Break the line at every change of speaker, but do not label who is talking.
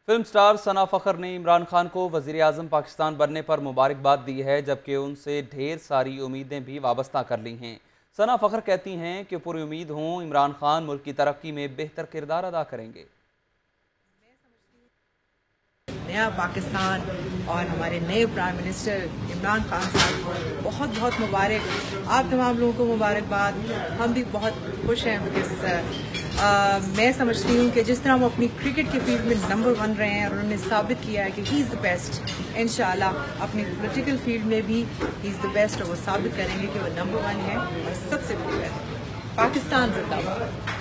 Film star सना फ़खर ने इमरान खान को वज़ीर आज़म पाकिस्तान बनने पर मुबारकबाद दी है, जबकि उनसे ढेर सारी उम्मीदें भी वाबस्ता कर ली हैं। सना फ़खर कहती हैं कि पूरी उम्मीद हूँ इमरान खान मुल्क की तरक्की में बेहतर किरदार अदा करेंगे।
नया पाकिस्तान और हमारे नए प्राइम मिनिस्टर इमरान खान साहब को बहुत बहुत मुबारक। आप तमाम लोगों को मुबारकबाद। हम भी बहुत खुश हैं बिकॉज मैं समझती हूँ कि जिस तरह हम अपनी क्रिकेट के फील्ड में नंबर 1 रहे हैं और उन्होंने साबित किया है कि ही इज़ द बेस्ट, इंशाल्लाह अपनी पॉलिटिकल फील्ड में भी ही इज़ द बेस्ट और वो साबित करेंगे कि वो नंबर 1 है और सबसे बड़ी बात है पाकिस्तान जिंदाबाद।